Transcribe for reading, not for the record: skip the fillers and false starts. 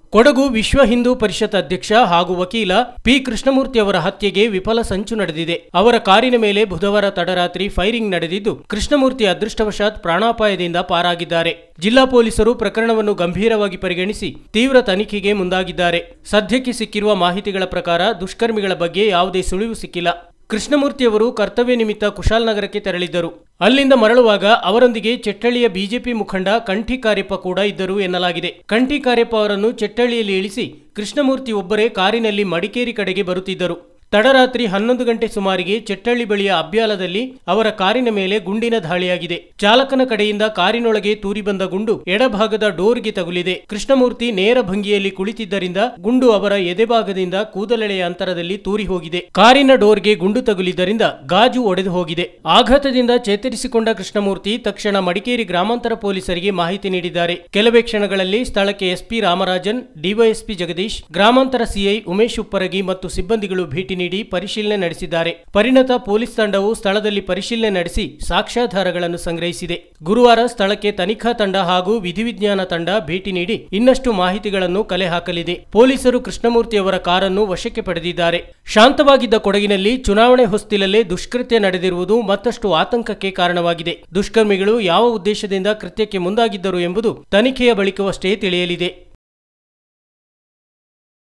ಕೊಡಗು ವಿಶ್ವ ಹಿಂದೂ ಪರಿಷತ್ ಅಧ್ಯಕ್ಷ ಹಾಗೂ ವಕೀಲ ಪಿ ಕೃಷ್ಣಮೂರ್ತಿ ಅವರ ಹತ್ಯೆಗೆ ವಿಫಲ ಸಂಚು ನಡೆದಿದೆ. ಅವರ ಕಾರಿನ ಮೇಲೆ ಬುಧವಾರ ತಡರಾತ್ರಿ ಫೈರಿಂಗ್ ನಡೆದಿದ್ದು, ಕೃಷ್ಣಮೂರ್ತಿ ಅದೃಷ್ಟವಶಾತ್ ಪ್ರಾಣಾಪಾಯದಿಂದ ಪಾರಾಗಿದ್ದಾರೆ. ಜಿಲ್ಲಾ ಪೊಲೀಸರು ಪ್ರಕರಣವನ್ನು ಗಂಭೀರವಾಗಿ ಪರಿಗಣಿಸಿ ತೀವ್ರ ತನಿಖೆಗೆ ಮುಂದಾಗಿದ್ದಾರೆ. ಸದ್ಯಕ್ಕೆ ಸಿಕ್ಕಿರುವ ಮಾಹಿತಿಗಳ ಪ್ರಕಾರ ದುಷ್ಕರ್ಮಿಗಳ ಬಗ್ಗೆ ಯಾವುದೇ ಸುಳಿವು ಸಿಕ್ಕಿಲ್ಲ. ಕೃಷ್ಣಮೂರ್ತಿಯವರು ಕರ್ತವ್ಯ ನಿಮಿತ್ತ ಕುಶಾಲನಗರಕ್ಕೆ ತೆರಳಿದ್ದರು. ಅಲ್ಲಿಂದ ಮರಳುವಾಗ ಅವರೊಂದಿಗೆ ಚೆಟ್ಟಳ್ಳಿಯ ಬಿಜೆಪಿ ಮುಖಂಡ ಕಂಠಿ ಕಾರ್ಯಪ್ಪ ಕೂಡ ಇದ್ದರು ಎನ್ನಲಾಗಿದೆ. ಕಂಠಿ ಕಾರ್ಯಪ್ಪ ಅವರನ್ನು ಚೆಟ್ಟಳ್ಳಿಯಲ್ಲಿ ಇಳಿಸಿ ಕೃಷ್ಣಮೂರ್ತಿ ಒಬ್ಬರೇ ಕಾರಿನಲ್ಲಿ ಮಡಿಕೇರಿ ಕಡೆಗೆ ಬರುತ್ತಿದ್ದರು. ತಡರಾತ್ರಿ 11 ಗಂಟೆ ಸುಮಾರಿಗೆ ಚೆಟ್ಟಳ್ಳಿ ಬಳಿಯ ಅಬ್ಯಾಲದಲ್ಲಿ ಅವರ ಕಾರಿನ ಮೇಲೆ ಗುಂಡಿನ ದಾಳಿಯಾಗಿದೆ. ಚಾಲಕನ ಕಡೆಯಿಂದ ಕಾರಿನೊಳಗೆ ತೂರಿ ಬಂದ ಗುಂಡು ಎಡಭಾಗದ ಡೋರ್ಗೆ ತಗುಲಿದೆ. ಕೃಷ್ಣಮೂರ್ತಿ ನೇರ ಭಂಗಿಯಲ್ಲಿ ಕುಳಿತಿದ್ದರಿಂದ ಗುಂಡು ಅವರ ಎದೆಭಾಗದಿಂದ ಕೂದಲೆಳೆಯ ಅಂತರದಲ್ಲಿ ತೂರಿ ಹೋಗಿದೆ. ಕಾರಿನ ಡೋರ್ಗೆ ಗುಂಡು ತಗುಲಿದ್ದರಿಂದ ಗಾಜು ಒಡೆದು ಹೋಗಿದೆ. ಆಘಾತದಿಂದ ಚೇತರಿಸಿಕೊಂಡ ಕೃಷ್ಣಮೂರ್ತಿ ತಕ್ಷಣ ಮಡಿಕೇರಿ ಗ್ರಾಮಾಂತರ ಪೊಲೀಸರಿಗೆ ಮಾಹಿತಿ ನೀಡಿದ್ದಾರೆ. ಕೆಲವೇ ಕ್ಷಣಗಳಲ್ಲಿ ಸ್ಥಳಕ್ಕೆ ಎಸ್ಪಿ ರಾಮರಾಜನ್, ಡಿವೈಎಸ್ಪಿ ಜಗದೀಶ್, ಗ್ರಾಮಾಂತರ ಸಿಐ ಉಮೇಶ್ ಉಪ್ಪರಗಿ ಮತ್ತು ಸಿಬ್ಬಂದಿಗಳು ಭೇಟಿ ನೀಡಿ ಪರಿಶೀಲನೆ ನಡೆಸಿದ್ದಾರೆ. ಪರಿಣತ ಪೊಲೀಸ್ ತಂಡವು ಸ್ಥಳದಲ್ಲಿ ಪರಿಶೀಲನೆ ನಡೆಸಿ ಸಾಕ್ಷ್ಯಾಧಾರಗಳನ್ನು ಸಂಗ್ರಹಿಸಿದೆ. ಗುರುವಾರ ಸ್ಥಳಕ್ಕೆ ತನಿಖಾ ತಂಡ ಹಾಗೂ ವಿಧಿವಿಜ್ಞಾನ ತಂಡ ಭೇಟಿ ನೀಡಿ ಇನ್ನಷ್ಟು ಮಾಹಿತಿಗಳನ್ನು ಕಲೆ ಹಾಕಲಿದೆ. ಪೊಲೀಸರು ಕೃಷ್ಣಮೂರ್ತಿ ಅವರ ಕಾರನ್ನು ವಶಕ್ಕೆ ಪಡೆದಿದ್ದಾರೆ. ಶಾಂತವಾಗಿದ್ದ ಕೊಡಗಿನಲ್ಲಿ ಚುನಾವಣೆ ಹೊಸ್ತಿಲಲ್ಲೇ ದುಷ್ಕೃತ್ಯ ನಡೆದಿರುವುದು ಮತ್ತಷ್ಟು ಆತಂಕಕ್ಕೆ ಕಾರಣವಾಗಿದೆ. ದುಷ್ಕರ್ಮಿಗಳು ಯಾವ ಉದ್ದೇಶದಿಂದ ಕೃತ್ಯಕ್ಕೆ ಮುಂದಾಗಿದ್ದರು ಎಂಬುದು ತನಿಖೆಯ ಬಳಿಕವಷ್ಟೇ ತಿಳಿಯಲಿದೆ.